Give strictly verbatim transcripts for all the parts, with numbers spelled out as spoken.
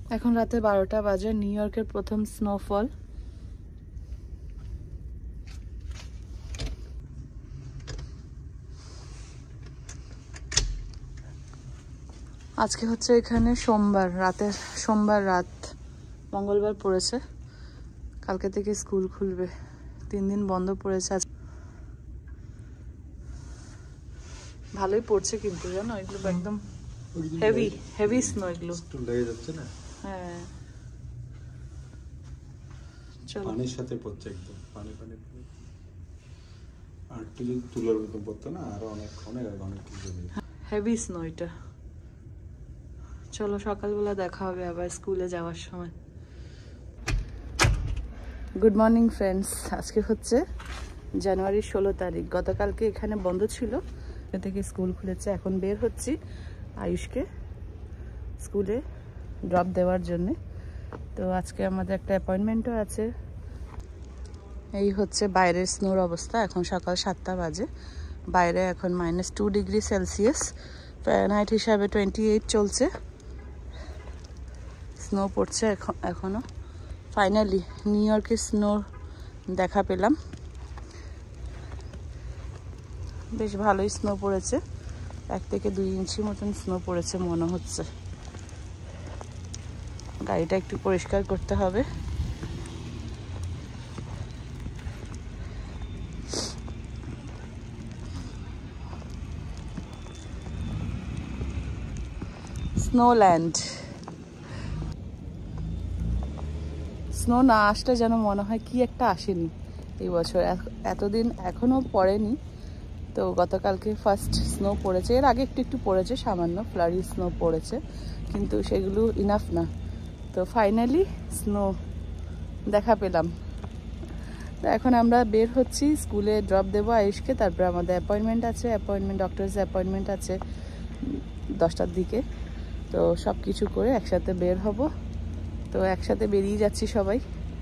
এখন রাতে বারোটা বাজে। নিউ ইয়র্কের প্রথম স্নোফল। আজকে হচ্ছে এখানে সোমবার রাতের সোমবার রাত, মঙ্গলবার পড়েছে। কালকে থেকে স্কুল খুলবে, তিন দিন বন্ধ পড়েছে। ভালোই পড়ছে কিন্তু জানো, এগুলো একদম হেভি হেভি স্নো এগুলো লেগে যাচ্ছে না। হ্যাঁ চলো, পানির সাথে পড়ছে একদম, পানি পানি আর একটু যদি তুলার মতো পড়তো না আরো অনেক অনেক অনেক কিছু হেভি স্নো এটা। চলো সকালবেলা দেখা হবে আবার স্কুলে যাওয়ার সময়। গুড মর্নিং ফ্রেন্ডস, আজকে হচ্ছে জানুয়ারির ষোলো তারিখ। গতকালকে এখানে বন্ধ ছিল, এ থেকে স্কুল খুলেছে। এখন বের হচ্ছি আয়ুষকে স্কুলে ড্রপ দেওয়ার জন্যে। তো আজকে আমাদের একটা অ্যাপয়েন্টমেন্টও আছে। এই হচ্ছে বাইরের স্নোর অবস্থা। এখন সকাল সাতটা বাজে। বাইরে এখন minus two degree Celsius, Fahrenheit হিসাবে টোয়েন্টি এইট চলছে। স্নো পড়ছে এখন এখনও। ফাইনালি নিউ ইয়র্কের স্নোর দেখা পেলাম। বেশ ভালোই স্নো পড়েছে, এক থেকে দুই ইঞ্চি মতন স্নো পড়েছে মনে হচ্ছে। গাড়িটা একটু পরিষ্কার করতে হবে। স্নোল্যান্ড। স্নো না আসলে যেন মনে হয় কি একটা আসেনি এই বছর, এতদিন এখনো পড়েনি। তো গতকালকে ফার্স্ট স্নো পড়েছে, এর আগে একটু একটু পড়েছে সামান্য ফ্লারি স্নো পড়েছে, কিন্তু সেগুলো ইনাফ না। তো ফাইনালি স্নো দেখা পেলাম। তো এখন আমরা বের হচ্ছি, স্কুলে ড্রপ দেবো আয়ুষকে। তারপরে আমাদের অ্যাপয়েন্টমেন্ট আছে, অ্যাপয়েন্টমেন্ট ডক্টরস অ্যাপয়েন্টমেন্ট আছে দশটার দিকে। তো সব কিছু করে একসাথে বের হব। তো একসাথে বেরিয়ে যাচ্ছি সবাই।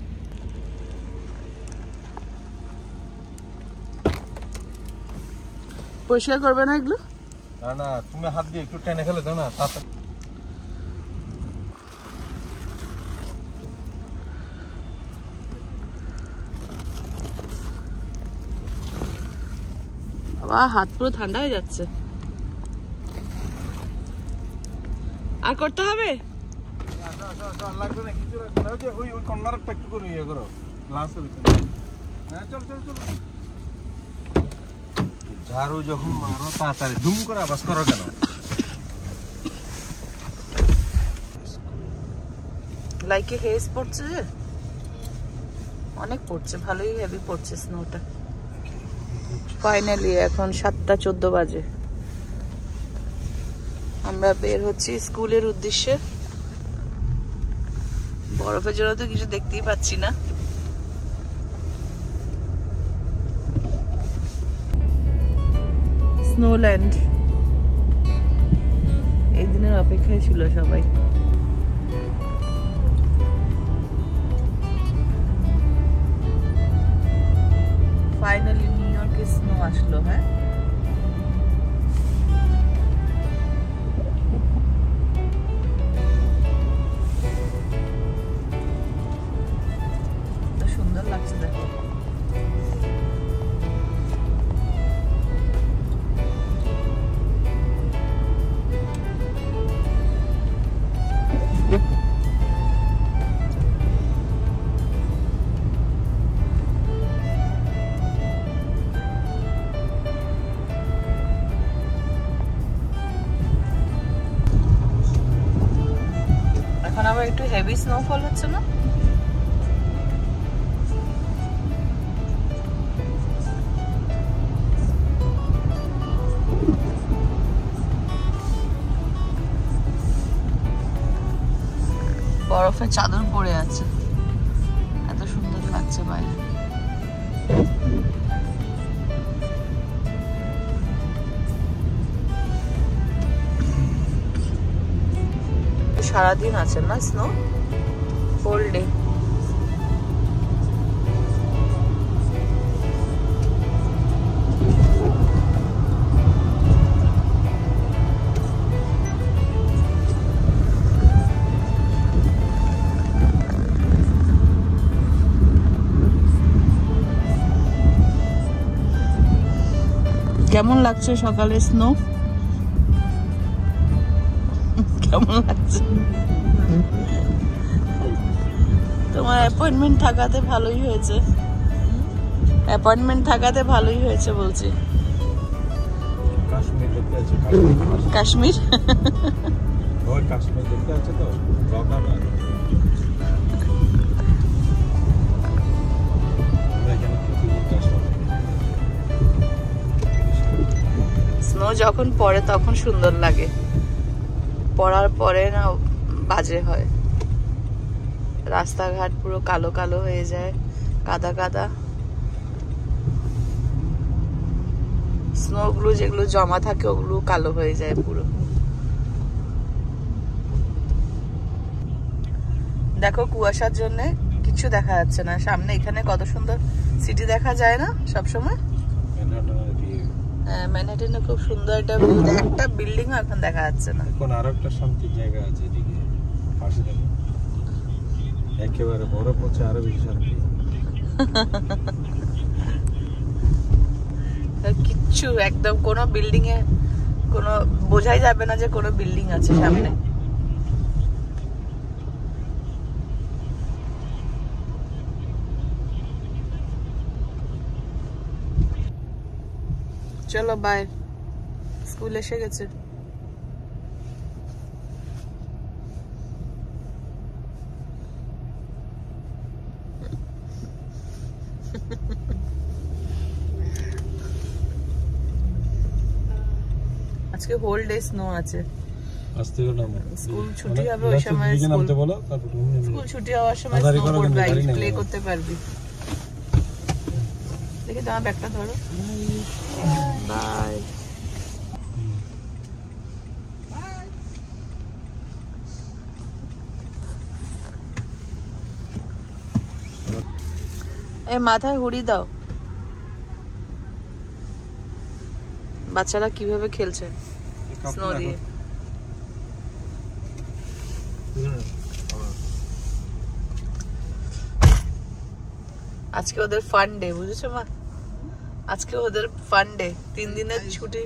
পরিষ্কার করবে না এগুলো? না না, তুমি হাত দিয়ে একটু টেনে ফেলে দাও না। বাবা হাত পুরো ঠান্ডা হয়ে যাচ্ছে। আর করতে হবে? ঝাড়ু যখন মারো তাড়াতাড়ি ধুম করে আওয়াজ করো কেন? লাইকে হেজ পড়ছে যে, অনেক পড়ছে, ভালোই হেভি পড়ছে স্নোটা। ফাইনালি এখন সাতটা চোদ্দ বাজে, আমরা বের হচ্ছি স্কুলের উদ্দেশ্যে। বরফের জন্য তো কিছু দেখতেই পাচ্ছি না। স্নোল্যান্ড, এই দিনের অপেক্ষায় ছিল সবাই। ফাইনালি নিউ ইয়র্কে স্নো আসলো। হ্যাঁ সুন্দর লাগছে দেখো। এখন আবার একটু হেভি স্নোফল হচ্ছে না? বরফের চাদর পড়ে আছে, এত সুন্দর লাগছে বাইরে। সারাদিন আছে না স্নো, হোল ডে। কেমন লাগছে সকালে স্নো? কেমন লাগছে? তোমার অ্যাপয়েন্টমেন্ট থাকাতে ভালোই হয়েছে, অ্যাপয়েন্টমেন্ট থাকাতে ভালোই হয়েছে বলছি। কাশ্মীর দেখতে আছে, কাশ্মীর ওই কাশ্মীর দেখতে আছে তো রওনা না স্নো যখন পড়ে তখন সুন্দর লাগে, পড়ার পরে না বাজে হয়, রাস্তাঘাট পুরো কালো কালো হয়ে যায়, কাদা কাদা। স্নো গুলো যেগুলো জমা থাকে ওগুলো কালো হয়ে যায় পুরো। দেখো কুয়াশার জন্য কিছু দেখা যাচ্ছে না সামনে, এখানে কত সুন্দর সিটি দেখা যায় না সবসময়। হ্যাঁ, ম্যানহাটনে খুব সুন্দর একটা একটা বিল্ডিং এখন দেখা যাচ্ছে না। এখন আরো একটা শান্তির জায়গা আছে এদিকে পাশে, দেখো একেবারে বরফ হচ্ছে, আরো বেশি শান্তি। কিচ্ছু একদম কোনো বিল্ডিং এ কোনো বোঝাই যাবে না যে কোনো বিল্ডিং আছে সামনে। চলো বাই, স্কুল এসে গেছে। আজকে হোল ডে স্নো আছে, স্কুল ছুটি হবে ওই সময়, স্কুল ছুটি হওয়ার সময় স্নো পড়বে, প্লে করতে পারবি। দেখি তোমার ব্যাগটা ধরো। বাই। এই মাথায় হুড়ি দাও। বাচ্চারা কিভাবে খেলছে স্নো দিয়ে। আজকে ওদের ফান ডে, বুঝেছো মা? আজকে ওদের ফান ডে, তিন দিনের ছুটি।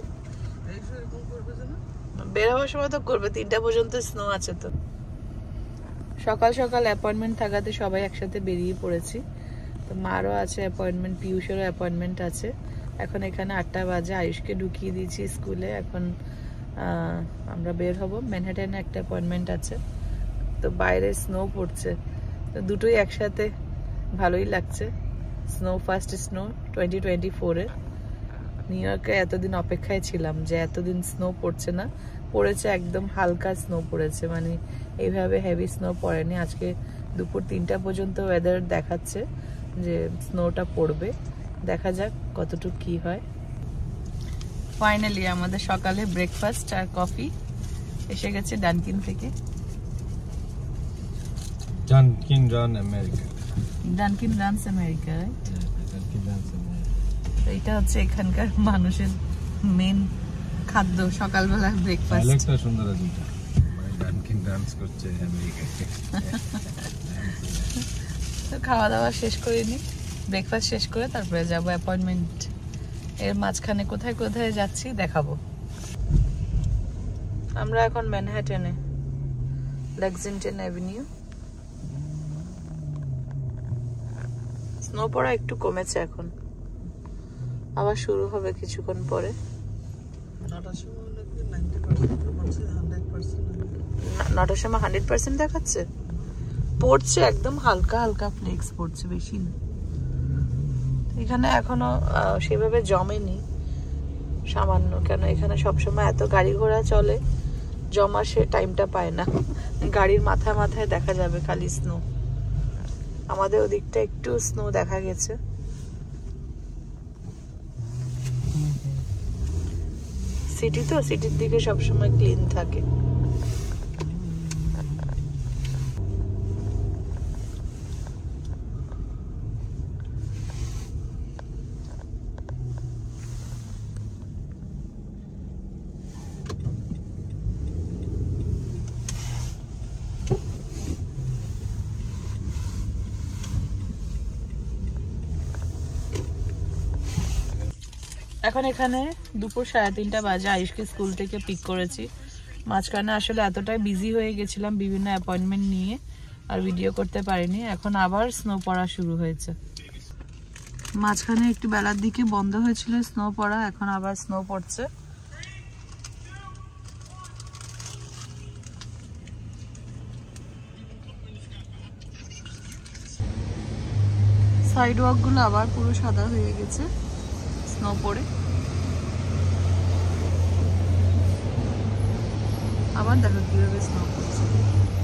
বের হওয়ার সময় তো করবে, তিনটা পর্যন্ত স্নো আছে তো। সকাল সকাল অ্যাপয়েন্টমেন্ট থাকাতে সবাই একসাথে বেরিয়ে পড়েছি। তো মারও আছে অ্যাপয়েন্টমেন্ট, পিয়ুষেরও অ্যাপয়েন্টমেন্ট আছে। এখন এখানে আটটা বাজে, আয়ুষকে ঢুকিয়ে দিয়েছি স্কুলে। এখন আমরা বের হব, ম্যানহাটনে একটা অ্যাপয়েন্টমেন্ট আছে। তো বাইরে স্নো পড়ছে, তো দুটোই একসাথে ভালোই লাগছে। Snow first snow twenty twenty ফোরে নিউ ইয়র্কে এতদিন অপেক্ষায় ছিলাম যে এতদিন স্নো পড়ছে না, পড়েছে একদম হালকা স্নো পড়েছে, মানে এইভাবে হেভি স্নো পড়েনি। আজকে দুপুর তিনটা পর্যন্ত ওয়েদার দেখাচ্ছে যে স্নোটা পড়বে, দেখা যাক কতটুকু কি হয়। ফাইনালি আমাদের সকালে ব্রেকফাস্ট আর কফি এসে গেছে ডানকিন থেকে। Dunkin run America, Dunkin runs America, এটা হচ্ছে এখানকার মানুষের মেন খাদ্য সকালবেলার ব্রেকফাস্ট। আলেক্সা সুন্দর আছে, মানে ডানকিন রানস করছে আমেরিকায়। তো খাওয়া দাওয়া শেষ করে নি, ব্রেকফাস্ট শেষ করে তারপরে যাব অ্যাপয়েন্টমেন্ট। এর মাঝখানে কোথায় কোথায় যাচ্ছি দেখাবো। আমরা এখন ম্যানহাটনে, লেক্সিংটন অ্যাভিনিউ। স্নো পড়া একটু কমেছে, এখন আবার শুরু হবে কিছুক্ষণ পরে। নটার সময় হান্ড্রেড পার্সেন্ট দেখাচ্ছে, পড়ছে একদম হালকা হালকা ফ্লেক্স পড়ছে, বেশি না। এখানে এখনো সেভাবে জমেনি, সামান্য, কেন এখানে সবসময় এত গাড়ি ঘোড়া চলে, জমা সে টাইমটা পায় না। গাড়ির মাথা মাথায় দেখা যাবে খালি স্নো। আমাদের ওদিকটা একটু স্নো দেখা গেছে। সিটি তো, সিটির দিকে সবসময় ক্লিন থাকে। এখন এখানে দুপুর সাড়ে তিনটা বাজে, আয়ুষকে স্কুল থেকে পিক করেছি। মাঝখানে আসলে এতটাই বিজি হয়ে গেছিলাম বিভিন্ন অ্যাপয়েন্টমেন্ট নিয়ে, আর ভিডিও করতে পারিনি। এখন আবার স্নো পড়া শুরু হয়েছে। মাঝখানে একটু বেলার দিকে বন্ধ হয়েছিল স্নো পড়া, এখন আবার স্নো পড়ছে। সাইড ওয়াক গুলো আবার পুরো সাদা হয়ে গেছে স্নো পড়ে। আবার দেখো কিভাবে স্নো পড়ছে।